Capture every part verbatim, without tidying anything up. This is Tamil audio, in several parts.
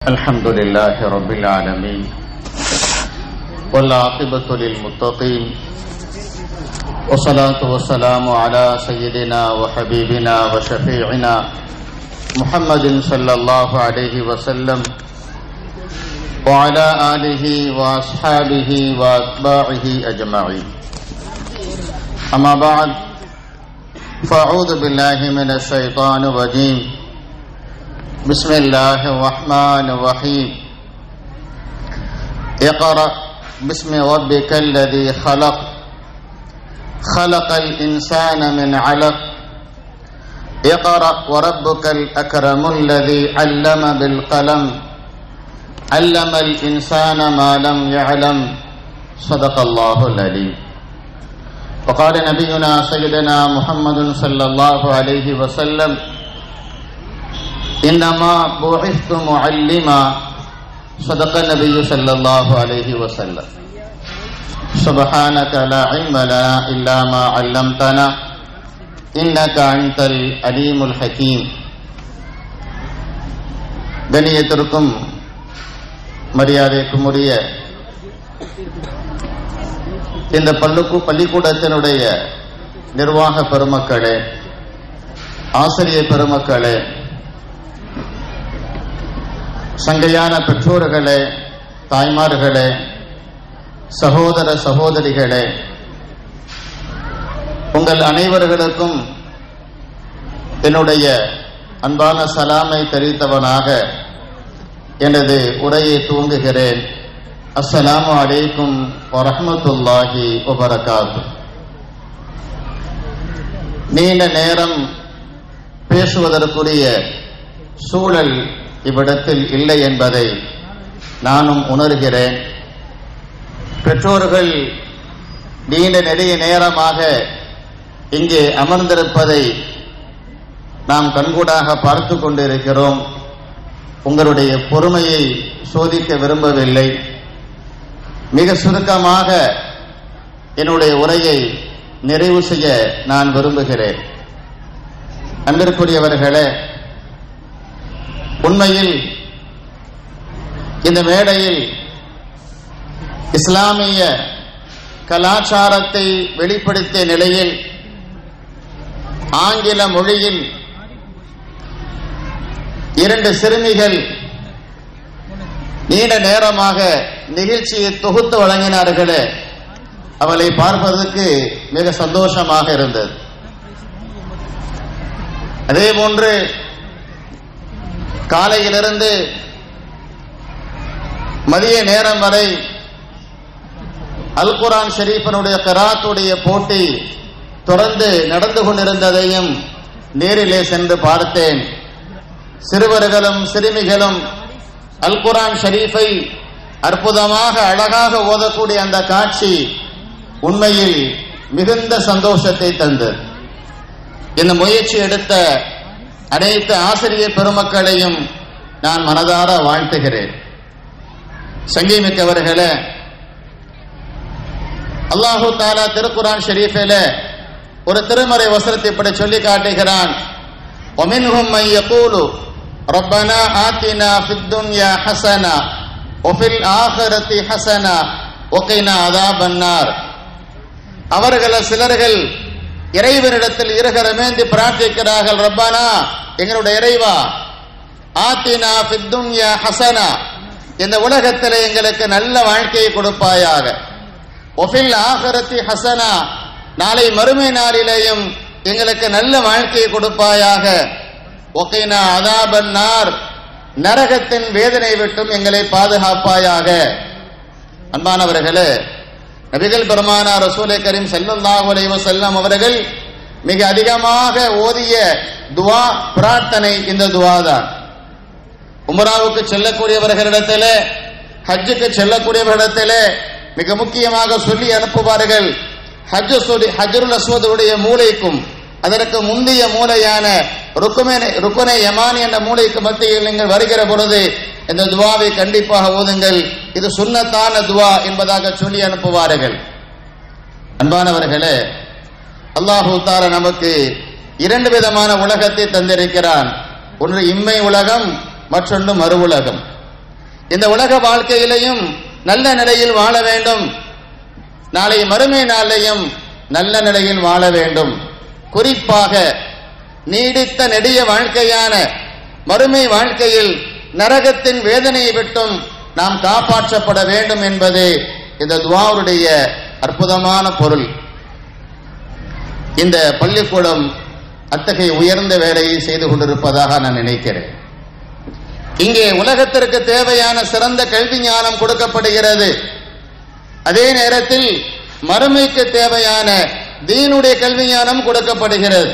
الحمد لله رب العالمين والعاقبة للمتقين والصلاة والسلام على سيدنا وحبيبنا وشفيعنا محمد صلى الله عليه وسلم وعلى آله وأصحابه وأتباعه أجمعين. أما بعد، فأعوذ بالله من الشيطان الرجيم. بسم الله الرحمن الرحيم. اقرأ باسم ربك الذي خلق خلق الإنسان من علق اقرأ وربك الأكرم الذي علم بالقلم علم الإنسان ما لم يعلم. صدق الله العليم. وقال نبينا سيدنا محمد صلى الله عليه وسلم: إنما بعثت معلما. صدق النبي صلى الله عليه وسلم. سبحانك لا علم لنا إلا ما علمتنا إنك أنت العليم الحكيم. கண்ணியத்திற்கும் மரியாதைக்கும் உரிய இந்த பள்ளுக்கு பள்ளிக்கூடத்தினுடைய நிர்வாக பெருமக்களே, ஆசிரியர் பெருமக்களே, சங்கையான பெற்றோர்களே, தாய்மார்களே, சகோதர சகோதரிகளே, உங்கள் அனைவர்களுக்கும் என்னுடைய அன்பான சலாமை தெரிவித்தவனாக எனது உரையை துவங்குகிறேன். அஸ்ஸலாமு அலைக்கும் வரஹ்மத்துல்லாஹி வபரகாத்துஹு. நீண்ட நேரம் பேசுவதற்குரிய சூழல் இவ்விடத்தில் இல்லை என்பதை நானும் உணர்கிறேன். பெற்றோர்கள் நீண்ட நெடிய நேரமாக இங்கே அமர்ந்திருப்பதை நாம் கண்கூடாக பார்த்து கொண்டிருக்கிறோம். உங்களுடைய பொறுமையை சோதிக்க விரும்பவில்லை. மிக சுருக்கமாக என்னுடைய உரையை நிறைவு செய்ய நான் விரும்புகிறேன். அன்பிற்குரியவர்களே, உண்மையில் இந்த மேடையில் இஸ்லாமிய கலாச்சாரத்தை வெளிப்படுத்திய நிலையில் ஆங்கில மொழியில் இரண்டு சிறுமிகள் நீண்ட நேரமாக நிகழ்ச்சியை தொகுத்து வழங்கினார்களே, அவளை பார்ப்பதற்கு மிக சந்தோஷமாக இருந்தது. அதே போன்று காலையிலிருந்து மதிய நேரம் வரை அல் குர்ஆன் ஷரீஃபினுடைய கிராத்துடைய போட்டி தொடர்ந்து நடந்து கொண்டிருந்ததையும் நேரிலே சென்று பார்த்தேன். சிறுவர்களும் சிறுமிகளும் அல் குர்ஆன் ஷரீஃபை அற்புதமாக அழகாக ஓதக்கூடிய அந்த காட்சி உண்மையில் மிகுந்த சந்தோஷத்தை தந்தது. இந்த முயற்சி எடுத்த அனைத்து ஆசிரியர் பெருமக்களையும் நான் மனதார வாழ்த்துகிறேன். சங்கீமிக்கவர்களே, அல்லாஹு தஆலா திருக்குர்ஆன் ஷரீஃபிலே ஒரு திருமறை வசனத்தை இப்படி சொல்லி காட்டுகிறான்: وَمِنْهُمْ مَنْ يَقُولُ رَبَّنَا آتِنَا فِي الدُّنْيَا حَسَنَةً وَفِي الْآخِرَةِ حَسَنَةً وَقِنَا عَذَابَ النَّارِ. அவர்கள் சிலர்கள் இறைவனிடத்தில் இருகரமேந்தி பிரார்த்திக்கிறார்கள்: ரப்பனா, எங்களுடைய இறைவா, ஆத்தினா ஃபித் துன்யா ஹஸனா, இந்த உலகத்தில் எங்களுக்கு நல்ல வாழ்க்கையை கொடுப்பாயாக, ஒஃபில் ஆகிரத்தி ஹஸனா, நாளை மறுமை நாளிலேயும் எங்களுக்கு நல்ல வாழ்க்கையை கொடுப்பாயாக, ஒகைனா அதாபன் நார், நரகத்தின் வேதனை விட்டும் எங்களை பாதுகாப்பாயாக. அன்பானவர்களே, நபிகள் பெருமானார் ரசூலை கரீம் ஸல்லல்லாஹு அலைஹி வஸல்லம் அவர்கள் மிக அதிகமாக ஓதிய துஆ பிரார்த்தனை இந்த துஆ தான். உம்ராவுக்கு செல்லக்கூடியவர்களிடத்திலே, ஹஜ்ஜுக்கு செல்லக்கூடியவர்களிடத்திலே மிக முக்கியமாக சொல்லி அனுப்புவார்கள். ஹஜ் சொல்லி ஹஜ்ருல் அஸ்வதுடைய மூலைக்கும் அதற்கு முந்தைய மூலையான ருக்குமே ருக்குனை யமானி என்ற மூலைக்கு மத்தியில் நீங்கள் வருகிற பொழுது இந்த துவாவை கண்டிப்பாக ஓதுங்கள், இது சுன்னத்தான துவா என்பதாக சொல்லி அனுப்புவார்கள். அன்பானவர்களே, அல்லாஹு தஆலா நமக்கு இரண்டு விதமான உலகத்தை தந்திருக்கிறான். ஒன்று இம்மை உலகம், மற்றொன்று மறு உலகம். இந்த உலக வாழ்க்கையிலையும் நல்ல நிலையில் வாழ வேண்டும், நாளை மறுமை நாளையும் நல்ல நிலையில் வாழ வேண்டும். குறிப்பாக நீடித்த நெடிய வாழ்க்கையான மறுமை வாழ்க்கையில் நரகத்தின் வேதனையை விட்டும் நாம் காப்பாற்றப்பட வேண்டும் என்பது இந்த துஆவுடைய அற்புதமான பொருள். இந்த பள்ளிக்கூடம் அத்தகைய உயர்ந்த வேலையை செய்து கொண்டிருப்பதாக நான் நினைக்கிறேன். இங்கே உலகத்திற்கு தேவையான சிறந்த கல்வி ஞானம் கொடுக்கப்படுகிறது. அதே நேரத்தில் மறுமைக்கு தேவையான தீனுடைய கல்வி ஞானம் கொடுக்கப்படுகிறது.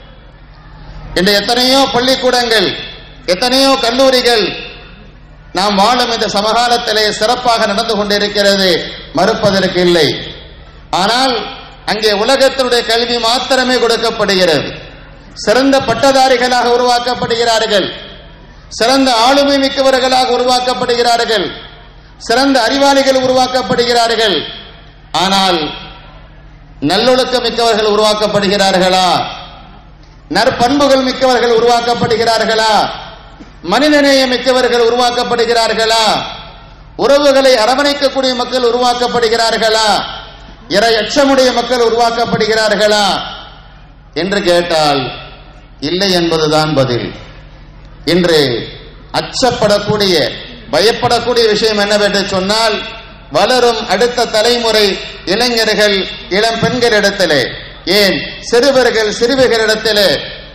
இன்று எத்தனையோ பள்ளிக்கூடங்கள், எத்தனையோ கல்லூரிகள் நாம் வாழும் இந்த சமகாலத்திலே சிறப்பாக நடந்து கொண்டிருக்கிறது, மறுப்பதற்கு இல்லை. ஆனால் அங்கே உலகத்தினுடைய கல்வி மாத்திரமே கொடுக்கப்படுகிறது. சிறந்த பட்டதாரிகளாக உருவாக்கப்படுகிறார்கள், சிறந்த ஆளுமை மிக்கவர்களாக உருவாக்கப்படுகிறார்கள், சிறந்த அறிவாளிகள் உருவாக்கப்படுகிறார்கள். ஆனால் நல்லொழுக்க மிக்கவர்கள் உருவாக்கப்படுகிறார்களா? நற்பண்புகள் மிக்கவர்கள் உருவாக்கப்படுகிறார்களா? மனிதநேய மிக்கவர்கள் உருவாக்கப்படுகிறார்களா? உறவுகளை அரவணைக்கக்கூடிய மக்கள் உருவாக்கப்படுகிறார்களா? இறை அச்சமுடைய மக்கள் உருவாக்கப்படுகிறார்களா என்று கேட்டால் இல்லை என்பதுதான் பதில். இன்று அச்சப்படக்கூடிய, பயப்படக்கூடிய விஷயம் என்னவென்று சொன்னால், வளரும் அடுத்த தலைமுறை இளைஞர்கள், இளம் பெண்களிடத்திலே, ஏன் சிறுவர்கள் சிறுவர்களிடத்திலே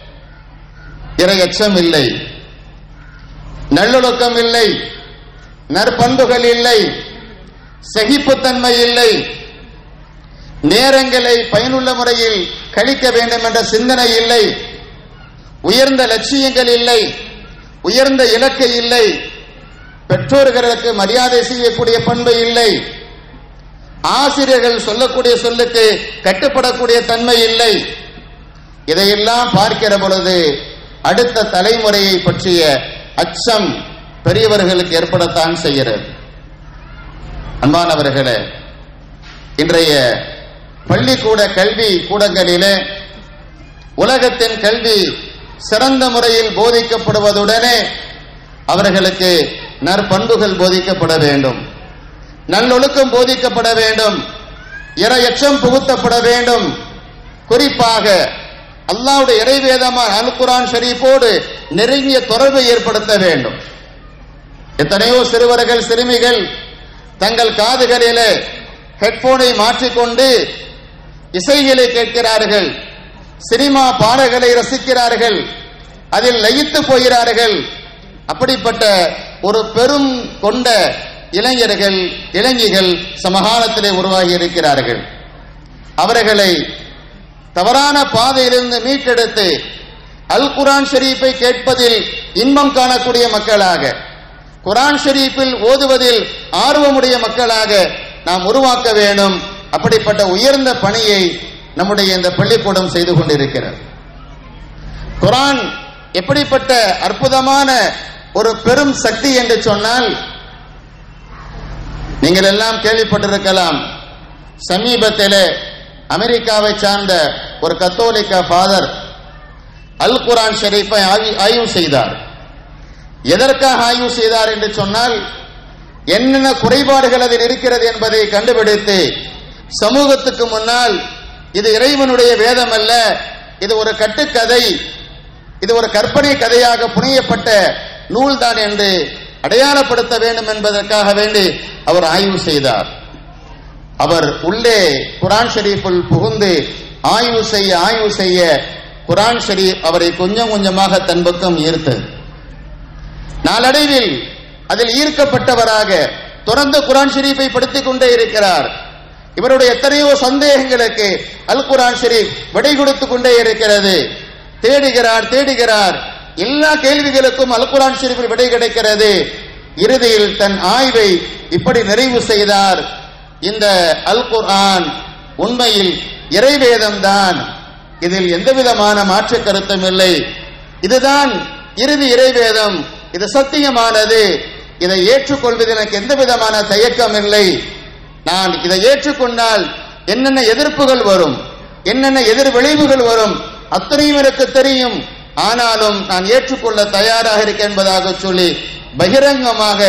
இறை அச்சம் இல்லை, நல்லொழுக்கம் இல்லை, நற்பண்புகள் இல்லை, சகிப்புத்தன்மை இல்லை, நேரங்களை பயனுள்ள முறையில் கழிக்க வேண்டும் என்ற சிந்தனை இல்லை, உயர்ந்த லட்சியங்கள் இல்லை, உயர்ந்த இலக்கை இல்லை, பெற்றோர்களுக்கு மரியாதை செய்யக்கூடிய பண்பு இல்லை, ஆசிரியர்கள் சொல்லக்கூடிய சொல்லுக்கு கட்டுப்படக்கூடிய தன்மை இல்லை. இதையெல்லாம் பார்க்கிற பொழுது அடுத்த தலைமுறையை பற்றிய அச்சம் பெரியவர்களுக்கு ஏற்படத்தான் செய்கிறது. அன்பானவர்களே, இன்றைய பள்ளிக்கூட கல்வி கூடங்களிலே உலகத்தின் கல்வி சிறந்த முறையில் போதிக்கப்படுவதுடனே அவர்களுக்கு நற்பண்புகள் போதிக்கப்பட வேண்டும், நல்லொழுக்கம் போதிக்கப்பட வேண்டும், இறையச்சம் புகுத்தப்பட வேண்டும். குறிப்பாக அல்லாஹ்வுடைய இறைவேதமான அல் குர்ஆன் ஷரீஃபோடு நெருங்கிய தொடர்பை ஏற்படுத்த வேண்டும். எத்தனையோ சிறுவர்கள் சிறுமிகள் தங்கள் காதுகளிலே ஹெட்போனை மாற்றிக்கொண்டு இசைகளை கேட்கிறார்கள், சினிமா பாடல்களை ரசிக்கிறார்கள், அதில் லயித்து போகிறார்கள். அப்படிப்பட்ட ஒரு பெரும் கொண்ட இளைஞர்கள் இளைஞிகள் சமகாலத்திலே உருவாகி இருக்கிறார்கள். அவர்களை தவறான பாதையிலிருந்து மீட்டெடுத்து அல் குர்ஆன் ஷரீஃபை கேட்பதில் இன்பம் காணக்கூடிய மக்களாக, குர்ஆன் ஷரீஃபில் ஓதுவதில் ஆர்வமுடைய மக்களாக நாம் உருவாக்க வேண்டும். அப்படிப்பட்ட உயர்ந்த பணியை நம்முடைய இந்த பள்ளிக்கூடம் செய்து கொண்டிருக்கிறது. குர்ஆன் எப்படிப்பட்ட அற்புதமான ஒரு பெரும் சக்தி என்று சொன்னால், நீங்கள் எல்லாம் கேள்விப்பட்டிருக்கலாம், சமீபத்திலே அமெரிக்காவை சார்ந்த ஒரு கத்தோலிக்க ஃபாதர் அல் குர்ஆன் ஷரீஃபை ஆய்வு செய்தார். எதற்காக ஆய்வு செய்தார் என்று சொன்னால், என்னென்ன குறைபாடுகள் அதில் இருக்கிறது என்பதை கண்டுபிடித்து சமூகத்துக்கு முன்னால் இது இறைவனுடைய வேதம் அல்ல, இது ஒரு கட்டுக்கதை, இது ஒரு கற்பனை கதையாக புனையப்பட்ட நூல்தான் என்று அடையாளப்படுத்த வேண்டும் என்பதற்காக வேண்டி அவர் ஆய்வு செய்தார். அவர் உள்ளே குர்ஆன் ஷரீஃபில் புகுந்து ஆய்வு செய்ய ஆய்வு செய்ய குர்ஆன் ஷரீஃப் அவரை கொஞ்சம் கொஞ்சமாக தன் பக்கம் ஈர்த்தது. நாளடைவில் அதில் ஈர்க்கப்பட்டவராக தொடர்ந்து குர்ஆன் ஷரீஃபை படித்துக் கொண்டே இருக்கிறார். இவருடைய எத்தனையோ சந்தேகங்களுக்கு அல் குர்ஆன் ஷரீஃப் விடை கொடுத்து கொண்டே இருக்கிறது. தேடுகிறார் தேடுகிறார் எல்லா கேள்விகளுக்கும் அல் குர்ஆன் ஷரீஃபில் விடை கிடைக்கிறது. இறுதியில் தன் ஆய்வை இப்படி நிறைவு செய்தார், இந்த அல் குர்ஆன் உண்மையில் இறைவேதம் தான், இதில் எந்த விதமான மாற்று கருத்தும் இல்லை, இதுதான் இறுதி இறைவேதம், இது சத்தியமானது, இதை ஏற்றுக்கொள்வதில் எனக்கு எந்த விதமான தயக்கம் இல்லை, நான் இதை ஏற்றுக்கொண்டால் என்னென்ன எதிர்ப்புகள் வரும், என்னென்ன எதிர் விளைவுகள் வரும் அத்தனையும் எனக்கு தெரியும், ஆனாலும் நான் ஏற்றுக்கொள்ள தயாராக இருக்கேன் என்பதாக சொல்லி பகிரங்கமாக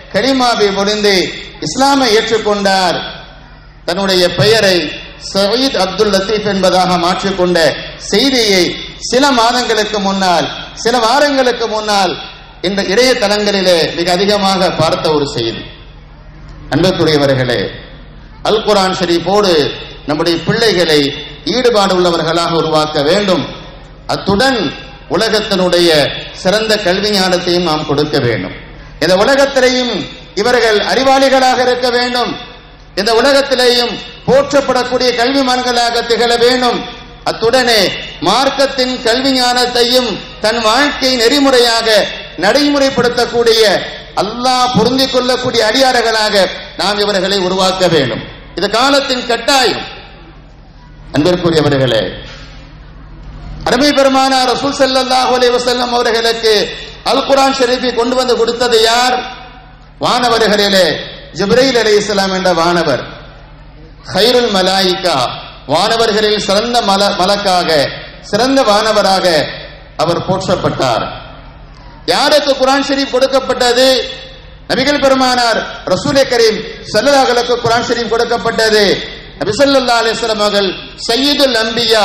கலிமாவை மொழிந்து இஸ்லாமை ஏற்றுக்கொண்டார். தன்னுடைய பெயரை சயீத் அப்துல் லத்தீப் என்பதாக மாற்றிக்கொண்ட செய்தியை சில மாதங்களுக்கு முன்னால், சில வாரங்களுக்கு முன்னால் இந்த இணையதளங்களிலே மிக அதிகமாக பார்த்த ஒரு செய்தி. அன்புக்குரியவர்களே, அல் குர்ஆன் ஷரீஃபோடு நம்முடைய பிள்ளைகளை ஈடுபாடு உள்ளவர்களாக உருவாக்க வேண்டும். அத்துடன் உலகத்தினுடைய சிறந்த கல்வி ஞானத்தையும் நாம் கொடுக்க வேண்டும். இந்த உலகத்திலேயும் இவர்கள் அறிவாளிகளாக இருக்க வேண்டும். இந்த உலகத்திலேயும் போற்றப்படக்கூடிய கல்விமான்களாக திகழ வேண்டும். அத்துடனே மார்க்கத்தின் கல்வி ஞானத்தையும் தன் வாழ்க்கை நெறிமுறையாக நடைமுறைப்படுத்தக்கூடிய அல்லாஹ் பொருந்திக் கொள்ளக்கூடிய அடியார்களாக நாம் இவர்களை உருவாக்க வேண்டும். இது காலத்தின் கட்டாயம். அன்பிற்குரியவர்களே, அருமை பெருமானார் ரசூல் ஸல்லல்லாஹு அலைஹி வஸல்லம் அவர்களுக்கு அல் குர்ஆன் ஷரீஃபை கொண்டு வந்து கொடுத்தது யார்? வானவர்களிலே ஜிப்ரீல் அலைஹிஸ்ஸலாம் என்ற வானவர், ஹைருல் மலாயிகா, வானவர்களில் சிறந்த மலக்காக, சிறந்த வானவராக அவர் போற்றப்பட்டார். யாருக்கு குர்ஆன் ஷரீஃப் கொடுக்கப்பட்டது? நபிகள் பெருமானார் ரசூலே கரீம் ஸல்லல்லாஹு அலைஹி வஸல்லம் குர்ஆன் ஷரீஃப் கொடுக்கப்பட்டது. நபி ஸல்லல்லாஹு அலைஹி வஸல்லம் அவர்கள் சய்யிதுல் அன்பியா,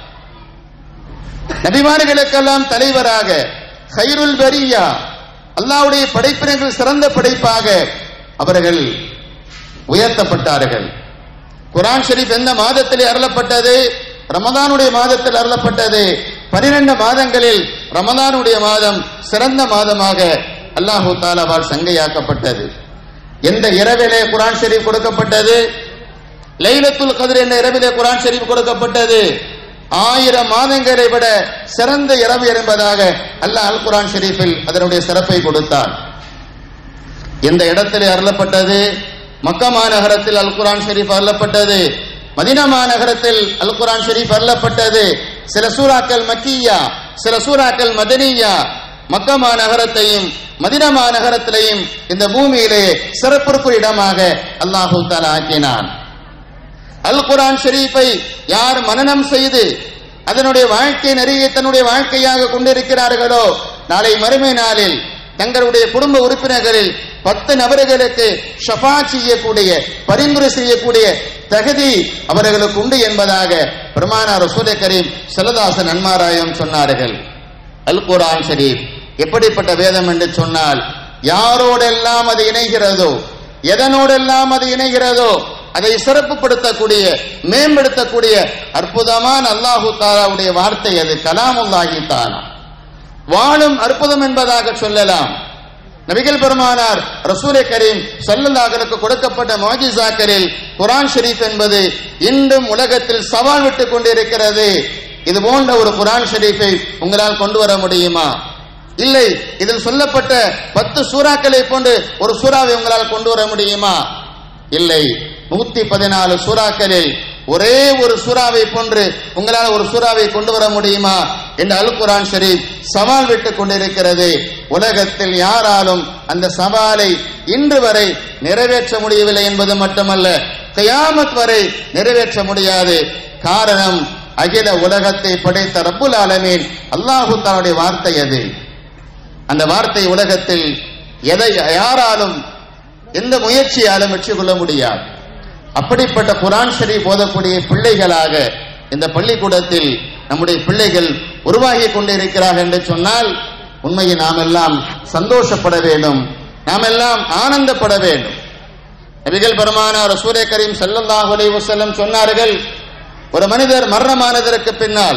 நபிமார்களுக்கெல்லாம் தலைவராக, ஹைருல் பரியா, அல்லாஹ்வுடைய படைப்பினங்கள் சிறந்த படைப்பாக அவர்கள் உயர்த்தப்பட்டார்கள். குர்ஆன் ஷரீஃப் எந்த மாதத்திலே அருளப்பட்டது? ரமதானுடைய மாதத்தில் அருளப்பட்டது. பனிரெண்டு மாதங்களில் ரமதானுடைய மாதம் சிறந்த மாதமாக அல்லாஹு தஆலாவால் சங்கையாக்கப்பட்டது. எந்த இரவிலே குர்ஆன் ஷரீஃப் கொடுக்கப்பட்டது? லைலத்துல் கத்ர் என்ற இரவிலே குர்ஆன் ஷரீஃப் கொடுக்கப்பட்டது. ஆயிரம் மாதங்களை விட சிறந்த இரவு என்பதாக அல்லாஹ் அல் குர்ஆன் ஷரீஃபில் அதனுடைய சிறப்பை கொடுத்தார். எந்த இடத்திலே அருளப்பட்டது? மக்கா மாநகரத்தில் அல் குர்ஆன் ஷரீஃப் அருளப்பட்டது. மதீனா மாநகரத்தில் அல் குர்ஆன் ஷரீஃப் அருளப்பட்டது. சில சூறாக்கள் மக்கியா, சில சூறாக்கள் மதனியா. மக்கா மாநகரத்தையும் மதீனா மாநகரத்திலையும் இந்த பூமியிலே சிறப்புக்குரிய இடமாக அல்லாஹு தஆலா ஆக்கினான். அல் குர்ஆன் ஷரீஃபை யார் மனனம் செய்து அதனுடைய வாழ்க்கை நெறியை தன்னுடைய வாழ்க்கையாக கொண்டிருக்கிறார்களோ, நாளை மறுமை நாளில் தங்களுடைய குடும்ப உறுப்பினர்களில் பத்து நபர்களுக்கு ஷஃபாஅத் செய்யக்கூடிய, பரிந்துரை செய்யக்கூடிய தகுதி அவர்களுக்கு உண்டு என்பதாக பெருமானார் ரசூலே கரீம் ஸல்லல்லாஹு அலைஹி வஸல்லம் நன்மாராயம் சொன்னார்கள். அல் குர்ஆன் ஷரீஃப் எப்படிப்பட்ட வேதம் என்று சொன்னால், யாரோடெல்லாம் அது இணைகிறதோ, எதனோடெல்லாம் அது இணைகிறதோ அதை சிறப்புப்படுத்தக்கூடிய, மேம்படுத்தக்கூடிய அற்புதமான அல்லாஹு தஆலாவுடைய வார்த்தை அது. கலாமுல்லாஹி தஆலா, வாழும் அற்புதம் என்பதாக சொல்லலாம். நபிகள் பெருமானார் ரசூலே கரீம் ஸல்லல்லாஹு அலைஹி வஸல்லம் கொடுக்கப்பட்ட முஅஜிஸாக்களில் குர்ஆன் ஷரீஃப் என்பது இன்றும் உலகத்தில் சவால் விட்டுக் கொண்டிருக்கிறது. இது போன்ற ஒரு குர்ஆன் ஷரீஃபை உங்களால் கொண்டு வர முடியுமா? இல்லை. இதில் சொல்லப்பட்ட பத்து சூறாக்களை போன்று ஒரு சூறாவை உங்களால் கொண்டு வர முடியுமா? இல்லை. நூத்தி பதினாலு சூறாக்களில் ஒரே ஒரு சூறாவை போன்று உங்களால் ஒரு சூறாவை கொண்டு வர முடியுமா என்று அல் குர்ஆன் ஷரீஃப் சவால் விட்டுக் கொண்டிருக்கிறது. உலகத்தில் யாராலும் அந்த சவாலை இன்று வரை நிறைவேற்ற முடியவில்லை என்பது மட்டுமல்ல, கியாமத் வரை நிறைவேற்ற முடியாது. காரணம், அகில உலகத்தை படைத்த ரப்புல் ஆலமீன் அல்லாஹு தஆலாவுடைய வார்த்தை அது. அந்த வார்த்தை உலகத்தில் எதை யாராலும் எந்த முயற்சியாலும் வெற்றி கொள்ள முடியாது. அப்படிப்பட்ட குர்ஆன் ஷரீஃப் ஓதக்கூடிய பிள்ளைகளாக இந்த பள்ளிக்கூடத்தில் நம்முடைய பிள்ளைகள் உருவாகி கொண்டிருக்கிறார்கள் என்று சொன்னால் உண்மையை நாம் எல்லாம் சந்தோஷப்பட வேண்டும், நாம் எல்லாம் ஆனந்தப்பட வேண்டும். நபிகள் பெருமானார் ரசூலே கரீம் ஸல்லல்லாஹு அலைஹி வஸல்லம் சொன்னார்கள், ஒரு மனிதர் மரணமானதற்கு பின்னால்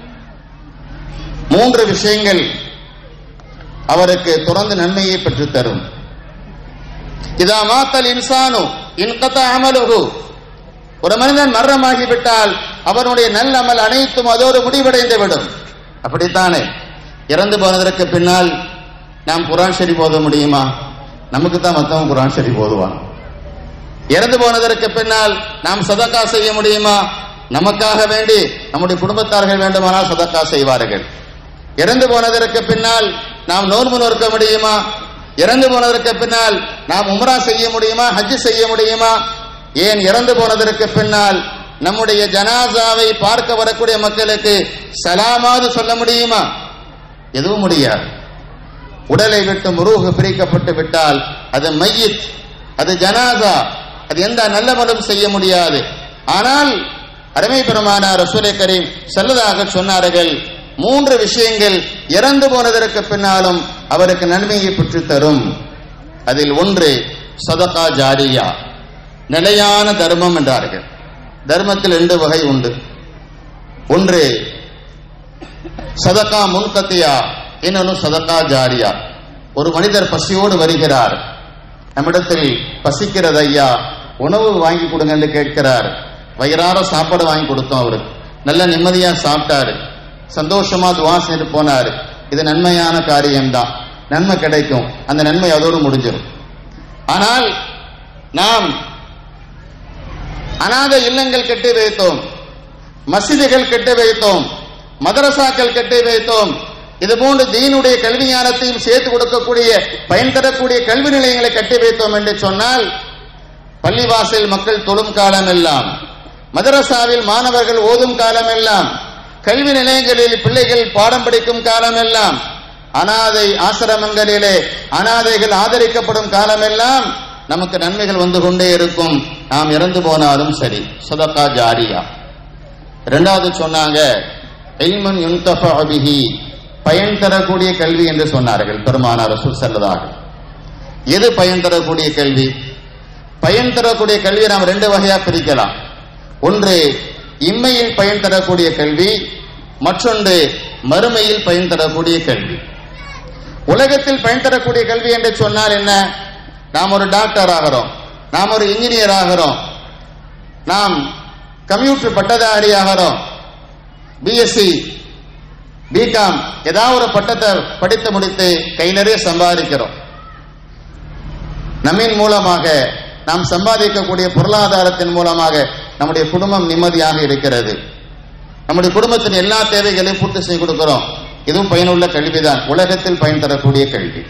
மூன்று விஷயங்கள் அவருக்கு தொடர்ந்து நன்மையை பெற்றுத் தரும். இதா மாத்தல் இன்சானு இன்கதா அமலுஹு, ஒரு மனிதன் மரணமாகிவிட்டால் அவனுடைய நல்ல அமல் அனைத்தும் அதோடு முடிவடைந்து விடும். அப்படித்தானே? இறந்து போனதற்கு பின்னால் நாம் குர்ஆன் ஷரீஃப் ஓத முடியுமா? நமக்கு தான் மத்தவங்க குர்ஆன் ஷரீஃப் ஓதுவான். இறந்து போனதற்கு பின்னால் நாம் சதக்கா செய்ய முடியுமா? நமக்காக வேண்டி நம்முடைய குடும்பத்தார்கள் வேண்டுமானால் சதக்கா செய்வார்கள். இறந்து போனதற்கு பின்னால் நாம் நோன்பு நோக்க முடியுமா? இறந்து போனதற்கு பின்னால் நாம் உம்ரா செய்ய முடியுமா? ஹஜ் செய்ய முடியுமா? ஏன் இறந்து போனதற்கு பின்னால் நம்முடைய ஜனாசாவை பார்க்க வரக்கூடிய மக்களுக்கு சலாமாவது சொல்ல முடியுமா? எதுவும் முடியாது. உடலை விட்டு ரூஹ் பிரிக்கப்பட்டு விட்டால் அது மையித், அது ஜனாசா, அது எந்த நல்லவனும் செய்ய முடியாது. ஆனால் அருமை பெருமானார் ரசூலே கரீம் ஸல்லல்லாஹு சொன்னார்கள், மூன்று விஷயங்கள் இறந்து போனதற்கு பின்னாலும் அவருக்கு நன்மையை பெற்று தரும். அதில் ஒன்று சதகா ஜாரியா, நிலையான தர்மம் என்றார்கள். தர்மத்தில் ரெண்டு வகை உண்டு. ஒன்று சதகா முன்கத்தியா, இன்னொன்று சதகா ஜாரியா. ஒரு மனிதர் பசியோடு வருகிறார், நம்மிடத்தில் பசிக்கிறது ஐயா, உணவு வாங்கி கொடுங்க என்று கேட்கிறார். வயிறார சாப்பாடு வாங்கி கொடுத்தோம், அவருக்கு நல்ல நிம்மதியா சாப்பிட்டாரு, சந்தோஷமா துவா செய்து போனாரு. இது நன்மையான காரியம்தான், நன்மை கிடைக்கும், அந்த நன்மை அதோடு முடிஞ்சிடும். ஆனால் நாம் அநாதை இல்லங்கள் கட்டி வைத்தோம், மஸ்ஜிதுகள் கட்டி வைத்தோம், மதரசாக்கள் கட்டி வைத்தோம், இது போன்று தீனுடைய கல்வி ஞானத்தையும் சேர்த்து கொடுக்கக்கூடிய பயன் தரக்கூடிய கல்வி நிலையங்களை கட்டி வைத்தோம் என்று சொன்னால், பள்ளிவாசல் மக்கள் தொழும் காலம் எல்லாம், மதரசாவில் மாணவர்கள் ஓதும் காலம் எல்லாம், கல்வி நிலையங்களில் பிள்ளைகள் பாடம் படிக்கும் காலம் எல்லாம், அநாதை ஆசிரமங்களிலே அநாதைகள் ஆதரிக்கப்படும் காலம் எல்லாம் நமக்கு நன்மைகள் வந்து கொண்டே இருக்கும், நாம் இறந்து போனாலும் சரி. சதகா ஜாரியா. இரண்டாவது சொன்னாங்க இல்முன் யுன்தஃபஉ பிஹி, பயன் தரக்கூடிய கல்வி என்று சொன்னார்கள் பெருமானார் ரசூல் ஸல்லல்லாஹு. எது பயன் தரக்கூடிய கல்வி? பயன் தரக்கூடிய கல்வியை நாம் ரெண்டு வகையா பிரிக்கலாம். ஒன்று இம்மையில் பயன் தரக்கூடிய கல்வி, மற்றொன்று மறுமையில் பயன் தரக்கூடிய கல்வி. உலகத்தில் பயன் தரக்கூடிய கல்வி என்று சொன்னால் என்ன? நாம் ஒரு டாக்டர் ஆகிறோம், நாம் ஒரு இன்ஜினியர் ஆகிறோம், நாம் கம்ப்யூட்டர் பட்டதாரி ஆகிறோம், பிஎஸ்சி பிகாம் ஏதாவது ஒரு பட்டத்தை படித்து முடித்து கை நிறைய சம்பாதிக்கிறோம். நம்மின் மூலமாக நாம் சம்பாதிக்கக்கூடிய பொருளாதாரத்தின் மூலமாக நம்முடைய குடும்பம் நிம்மதியாக இருக்கிறது, நம்முடைய குடும்பத்தின் எல்லா தேவைகளையும் பூர்த்தி செய்து கொடுக்கிறோம். இதுவும் பயனுள்ள கல்விதான், உலகத்தில் பயன் தரக்கூடிய கல்வி.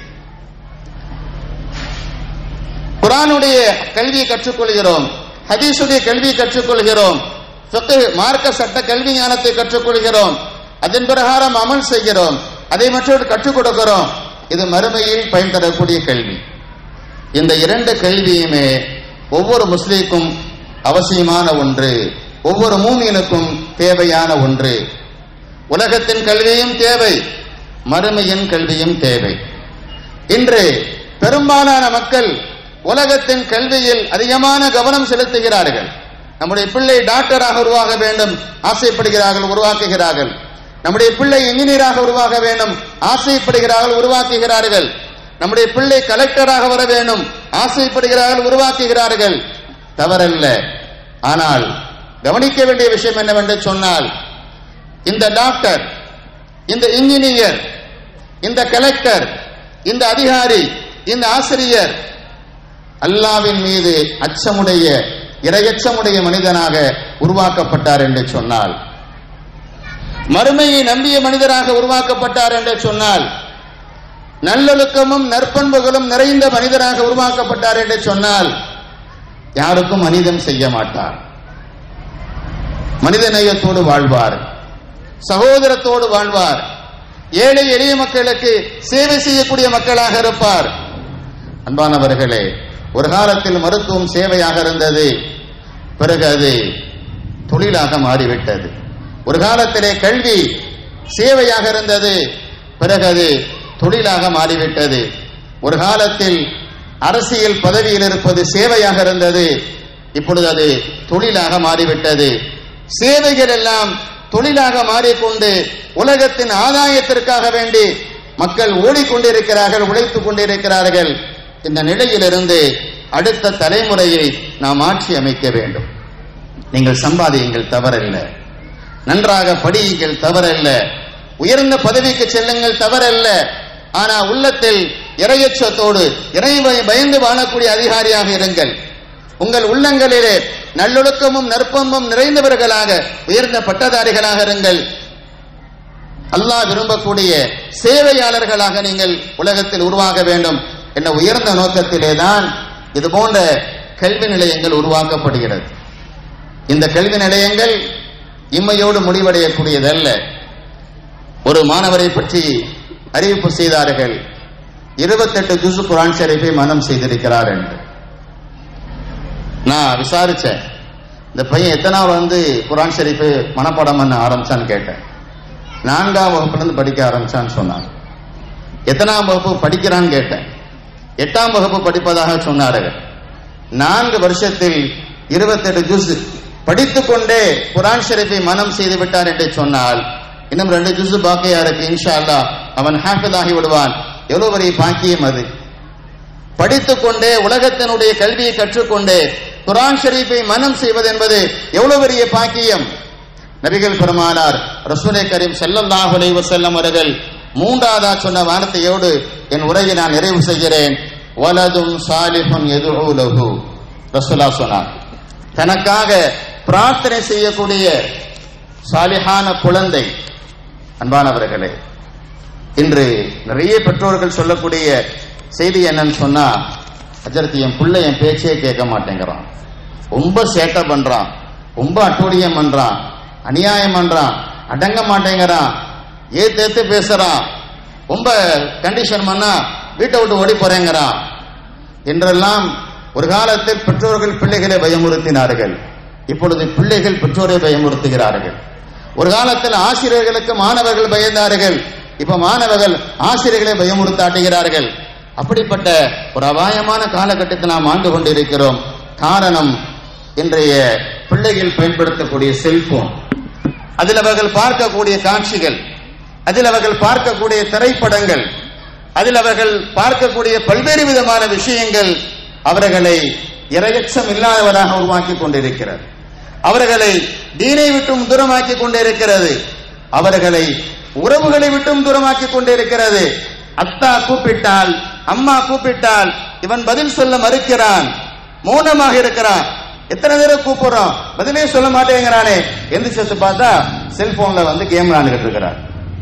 குர்ஆனுடைய கல்வியை கற்றுக்கொள்கிறோம், ஹதீஸுடைய கல்வியை கற்றுக்கொள்கிறோம், ஃபிக்ஹ் மார்க்க சட்ட கல்வி ஞானத்தை கற்றுக்கொள்கிறோம், அதன் பிரகாரம் அமல் செய்கிறோம், அதை மற்றொரு கற்றுக் கொடுக்கிறோம். இது மறுமையில் பயன் தரக்கூடிய கல்வி. இந்த இரண்டு கல்வியுமே ஒவ்வொரு முஸ்லிமுக்கும் அவசியமான ஒன்று, ஒவ்வொரு மூமினுக்கும் தேவையான ஒன்று. உலகத்தின் கல்வியும் தேவை, மறுமையின் கல்வியும் தேவை. இன்று பெரும்பாலான மக்கள் உலகத்தின் கல்வியில் அதிகமான கவனம் செலுத்துகிறார்கள். நம்முடைய பிள்ளை டாக்டராக உருவாக வேண்டும் ஆசைப்படுகிறார்கள், உருவாக்குகிறார்கள். நம்முடைய பிள்ளை இன்ஜினியராக உருவாக வேண்டும் ஆசைப்படுகிறார்கள், உருவாக்குகிறார்கள். நம்முடைய பிள்ளை கலெக்டராக வர வேண்டும் ஆசைப்படுகிறார்கள், உருவாக்குகிறார்கள். தவறல்ல. ஆனால் கவனிக்க வேண்டிய விஷயம் என்னவென்று சொன்னால், இந்த டாக்டர், இந்த இன்ஜினியர், இந்த கலெக்டர், இந்த அதிகாரி, இந்த ஆசிரியர் அல்லாஹ்வின் மீது அச்சமுடைய இரையச்சமுடைய மனிதனாக உருவாக்கப்பட்டார் என்று சொன்னால், மறுமையை நம்பிய மனிதராக உருவாக்கப்பட்டார் என்று சொன்னால், நல்லொழுக்கமும் நற்பண்புகளும் நிறைந்த மனிதராக உருவாக்கப்பட்டார் என்று சொன்னால், யாருக்கும் அநீதம் செய்ய மாட்டார், மனித நேயத்தோடு வாழ்வார், சகோதரத்தோடு வாழ்வார், ஏழை எளிய மக்களுக்கு சேவை செய்யக்கூடிய மக்களாக இருப்பார். அன்பானவர்களே, ஒரு காலத்தில் மருத்துவம் சேவையாக இருந்தது, பிறகு அது தொழிலாக மாறிவிட்டது. ஒரு காலத்திலே கல்வி சேவையாக இருந்தது, பிறகு அது தொழிலாக மாறிவிட்டது. ஒரு காலத்தில் அரசியல் பதவியில் இருப்பது சேவையாக இருந்தது, இப்பொழுது அது தொழிலாக மாறிவிட்டது. சேவைகள் எல்லாம் தொழிலாக மாறிக்கொண்டு உலகத்தின் ஆதாயத்திற்காக வேண்டி மக்கள் ஓடிக்கொண்டிருக்கிறார்கள், உழைத்துக் கொண்டிருக்கிறார்கள். இந்த நிலையிலிருந்து அடுத்த தலைமுறையை நாம் ஆட்சி அமைக்க வேண்டும். நீங்கள் சம்பாதியுங்கள், தவறல்ல. நன்றாக படியுங்கள், தவறல்ல. உயர்ந்த பதவிக்கு செல்லுங்கள், தவறல்ல. ஆனா உள்ளத்தில் இறையச்சத்தோடு இறை பயந்து வாழக்கூடிய அதிகாரியாக இருங்கள். உங்கள் உள்ளங்களிலே நல்லொழுக்கமும் நற்பண்பும் நிறைந்தவர்களாக உயர்ந்த பட்டதாரிகளாக இருங்கள். அல்லாஹ் விரும்பக்கூடிய சேவையாளர்களாக நீங்கள் உலகத்தில் உருவாக வேண்டும் என்ற உயர்ந்த நோக்கத்திலே தான் இது போன்ற கல்வி நிலையங்கள் உருவாக்கப்படுகிறது. இந்த கல்வி நிலையங்கள் இம்மையோடு முடிவடையக்கூடியதல்ல. ஒரு மாணவரை பற்றி அறிவிப்பு செய்தார்கள். இருபத்தெட்டு ஜுஸ் குர்ஆன் ஷரீஃபை மனம் செய்திருக்கிறார் என்று. நான் விசாரிச்சேன், இந்த பையன் எத்தனாவது வந்து குர்ஆன் ஷரீஃபை மனப்பாடம் பண்ண ஆரம்பிச்சான்னு கேட்டேன். நான்காம் வகுப்புல இருந்து படிக்க ஆரம்பிச்சான்னு சொன்னார். எத்தனாம் வகுப்பு படிக்கிறான்னு கேட்டேன். எட்டாம் வகுப்பு படிப்பதாக சொன்னார்கள். நான்கு வருஷத்தில் இருபத்தெட்டு ஜுஸ் படித்துக் கொண்டே குர்ஆன் ஷரீஃபை மனம் செய்து விட்டார் என்று சொன்னால், இன்னும் ரெண்டு ஜுஸ் பாக்கியா இருக்கு, இன்ஷா அல்லாஹ் அவன் ஹாஃபிஸ் ஆகி விடுவான். எவ்வளவு பெரிய பாக்கியம் அது! படித்துக் கொண்டே உலகத்தினுடைய கல்வியை கற்றுக்கொண்டே குர்ஆன் ஷரீஃபை மனம் செய்வது என்பது எவ்வளவு பெரிய பாக்கியம்! நபிகள் பெருமானார் ரசூலே கரீம் ஸல்லல்லாஹு அலைஹி வஸல்லம் அவர்கள் மூன்றாவதா சொன்ன வார்த்தையோடு என் உரையை நான் நிறைவு செய்கிறேன். வலதுன் சாலிஹுன் யதுஉ லஹு. ரசூலுல்லாஹ் சொன்னார், தனக்காக பிரார்த்தனை செய்யக்கூடிய சாலிஹான குழந்தை. அன்பானவர்களே, இன்று நிறைய பெற்றோர்கள் சொல்லக்கூடிய செய்தி என்னன்னு சொன்னா, ஹஜ்ரத் என் பிள்ளை என் பேச்சே கேட்க மாட்டேங்கிறான், ரொம்ப சேட்டை பண்றான், ரொம்ப அட்டூழியம் பண்றான், அநியாயம் பண்றான், அடங்க மாட்டேங்கிறான், ஏத்து ஏத்து பேசுறான், ரொம்ப கண்டிஷன் பண்ணா வீட்டை விட்டு ஓடி போறேங்கிறான் என்றெல்லாம் ஒரு காலத்தில் பெற்றோர்கள் பிள்ளைகளை பயமுறுத்தினார்கள். இப்பொழுது பிள்ளைகள் பெற்றோரை பயமுறுத்துகிறார்கள். ஒரு காலத்தில் ஆசிரியர்களுக்கு மாணவர்கள் பயந்தார்கள், இப்ப மாணவர்கள் ஆசிரியர்களை பயமுறுத்தாட்டுகிறார்கள். அப்படிப்பட்ட ஒரு அபாயமான காலகட்டத்தை நாம் ஆண்டு கொண்டிருக்கிறோம். காரணம், இன்றைய பிள்ளைகள் பயன்படுத்தக்கூடிய செல்போன், அதில் அவர்கள் பார்க்கக்கூடிய காட்சிகள், அதில் அவர்கள் பார்க்கக்கூடிய திரைப்படங்கள், அதில் அவர்கள் பார்க்கக்கூடிய பல்வேறு விதமான விஷயங்கள் அவர்களை இரையச்சம் இல்லாதவராக உருவாக்கி கொண்டிருக்கிறது. அவர்களை தீனை விட்டும் தூரமாக்கி கொண்டிருக்கிறது. அவர்களை உறவுகளை விட்டும் தூரமாக்கி கொண்டிருக்கிறது. அத்தா கூப்பிட்டால், அம்மா கூப்பிட்டால் இவன் பதில் சொல்ல மறுக்கிறான், மௌனமாக இருக்கிறான். எத்தனை தடவை கூப்பிடுறோம், பதிலே சொல்ல மாட்டேங்கிறானே என்று சேர்த்து பார்த்தா செல்போன்ல வந்து கேம் விளையாண்டுகிட்டு இருக்கிறார்.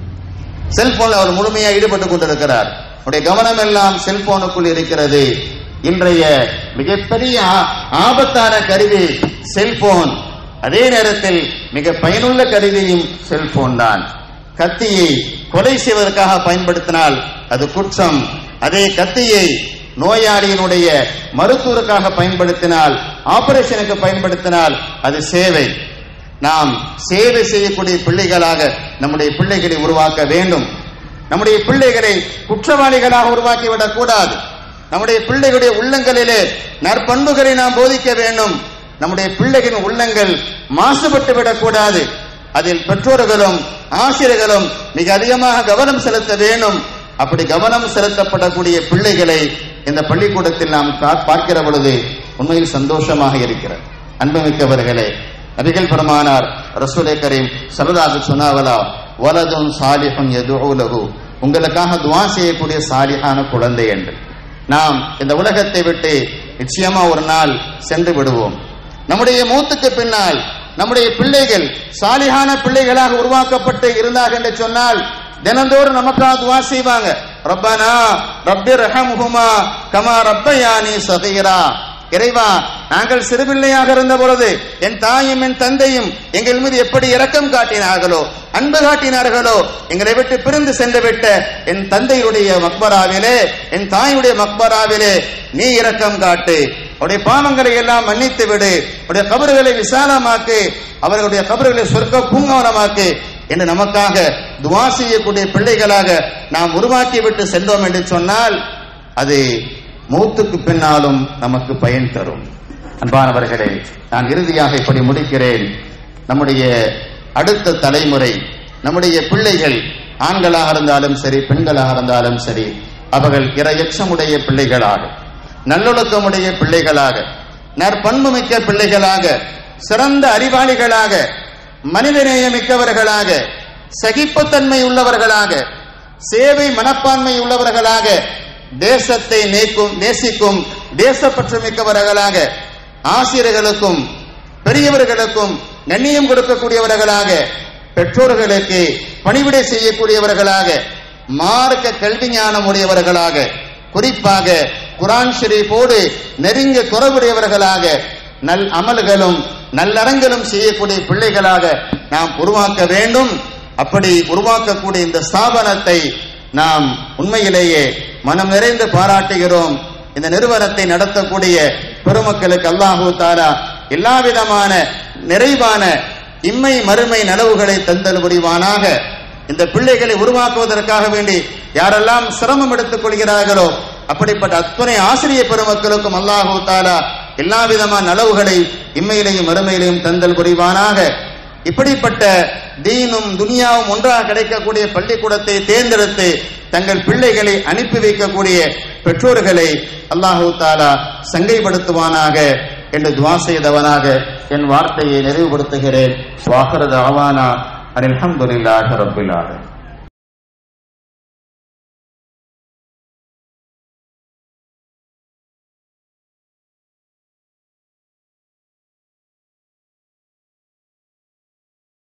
செல்போன்ல அவர் முழுமையா ஈடுபட்டு கொண்டிருக்கிறார். அவருடைய கவனம் எல்லாம் செல்போனுக்குள் இருக்கிறது. இன்றைய மிகப்பெரிய ஆபத்தான கருவி செல்போன். அதே நேரத்தில் மிக பயனுள்ள கருவியும் செல்போன் தான். கத்தியை கொலை செய்வதற்காக பயன்படுத்தினால் அது குற்றம். அதே கத்தியை நோயாளியினுடைய மருத்துவருக்காக பயன்படுத்தினால், ஆபரேஷனுக்கு பயன்படுத்தினால் அது சேவை. நாம் சேவை செய்யக்கூடிய பிள்ளைகளாக நம்முடைய பிள்ளைகளை உருவாக்க வேண்டும். நம்முடைய பிள்ளைகளை குற்றவாளிகளாக உருவாக்கிவிடக் கூடாது. நம்முடைய பிள்ளைகளுடைய உள்ளங்களிலே நற்பண்புகளை நாம் போதிக்க வேண்டும். நம்முடைய பிள்ளைகளின் உள்ளங்கள் மாசுபட்டு விடக்கூடாது. அதில் பெற்றோர்களும் ஆசிரியர்களும் மிக அதிகமாக கவனம் செலுத்த வேண்டும். அப்படி கவனம் செலுத்தப்படக்கூடிய பிள்ளைகளை இந்த பள்ளிக்கூடத்தில் நாம் பார்க்கிற பொழுது உண்மையில் சந்தோஷமாக இருக்கிறது. அன்புமிக்கவர்களே, நபிகள் பெருமானார் ரசூலே கரீம் ஸல்லல்லாஹு சொன்னாவலா, வலதுன் சாலிஹுன் யதுஉ லஹு, உங்களுக்காக துஆ செய்யக்கூடிய சாலிஹான குழந்தை என்று. நாம் இந்த உலகத்தை விட்டு நிச்சயமா ஒரு நாள் சென்று விடுவோம். நம்முடைய மூத்துக்கு பின்னால் நம்முடைய பிள்ளைகள் சாலிஹான பிள்ளைகளாக உருவாக்கப்பட்டு இருந்தார்கள் என்று சொன்னால் தினந்தோறும் நமக்காக துஆ செய்வாங்க. ரப்பனா ரப்பிர்ஹம்ஹுமா கமா ரப்பயானி ஸகீரா. இறைவா, நாங்கள் சிறுபிள்ளையாக இருந்த பொழுது என் தாயும் என் தந்தையும் எங்கள் மீது எப்படி இரக்கம் காட்டினார்களோ, அன்பு காட்டினார்களோ, எங்களை விட்டு பிரிந்து சென்று விட்ட என் தந்தையுடைய மக்பராவிலே, என் தாயுடைய மக்பராவிலே நீ இரக்கம் காட்டு, அவருடைய பாவங்களை எல்லாம் மன்னித்து விடு, அவருடைய கபறுகளை விசாலமாக்கு, அவர்களுடைய கபறுகளை சொர்க்க பூங்கவனமாக்கு என்று நமக்காக துஆ செய்யக்கூடிய பிள்ளைகளாக நாம் உருவாக்கி விட்டு சென்றோம் என்று சொன்னால் அது மூத்துக்கு பின்னாலும் நமக்கு பயன் தரும். அன்பானவர்களே, நான் இறுதியாக இப்படி முடிக்கிறேன். நம்முடைய அடுத்த தலைமுறை, நம்முடைய பிள்ளைகள் ஆண்களாக இருந்தாலும் சரி, பெண்களாக இருந்தாலும் சரி, அவர்கள் இரையச்சமுடைய பிள்ளைகளாக, நல்லொழுக்கமுடைய பிள்ளைகளாக, நற்பண்புமிக்க பிள்ளைகளாக, சிறந்த அறிவாளிகளாக, மனிதநேயமிக்கவர்களாக, சகிப்புத்தன்மை உள்ளவர்களாக, சேவை மனப்பான்மை உள்ளவர்களாக, தேசத்தை நேக்கும் நேசிக்கும் தேசப்பற்று மிக்கவர்களாக, ஆசிரியர்களுக்கும் பெரியவர்களுக்கும் கண்ணியம் கொடுக்கக்கூடியவர்களாக, பெற்றோர்களுக்கு பணிவிடை செய்யக்கூடியவர்களாக, மார்க்க கல்வி ஞானம் உடையவர்களாக, குறிப்பாக குர்ஆன் ஷரீஃபோடு நெருங்கிய தொடர்புடையவர்களாக, நல் அமல்களும் நல்லறங்களும் செய்யக்கூடிய பிள்ளைகளாக நாம் உருவாக்க வேண்டும். அப்படி உருவாக்கக்கூடிய இந்த ஸ்தாபனத்தை நாம் உண்மையிலேயே மனம் நிறைந்து பாராட்டுகிறோம். இந்த நிறுவனத்தை நடத்தக்கூடிய பெருமக்களுக்கு அல்லாஹு தஆலா எல்லா விதமான நிறைவான இம்மை மறுமை நலவுகளை தந்தல் புரிவானாக. இந்த பிள்ளைகளை உருவாக்குவதற்காக வேண்டி யாரெல்லாம் சிரமம் எடுத்துக் கொள்கிறார்களோ அப்படிப்பட்ட அத்தனை ஆசிரியர் பெருமக்களுக்கும் அல்லாஹு தஆலா எல்லா விதமான நலவுகளை இம்மையிலையும் மறுமையிலையும் தந்தல் புரிவானாக. இப்படிப்பட்ட தீனும் துனியாவும் ஒன்றாக கிடைக்கக்கூடிய பள்ளிக்கூடத்தை தேர்ந்தெடுத்து தங்கள் பிள்ளைகளை அனுப்பி வைக்கக்கூடிய பெற்றோர்களை அல்லாஹு தஆலா சங்கைப்படுத்துவானாக என்று துஆ செய்தவனாக என் வார்த்தையை நிறைவுபடுத்துகிறேன். வாஹிரு தஅவானா அல்ஹம்துலில்லாஹி ரப்பில் ஆலமீன்.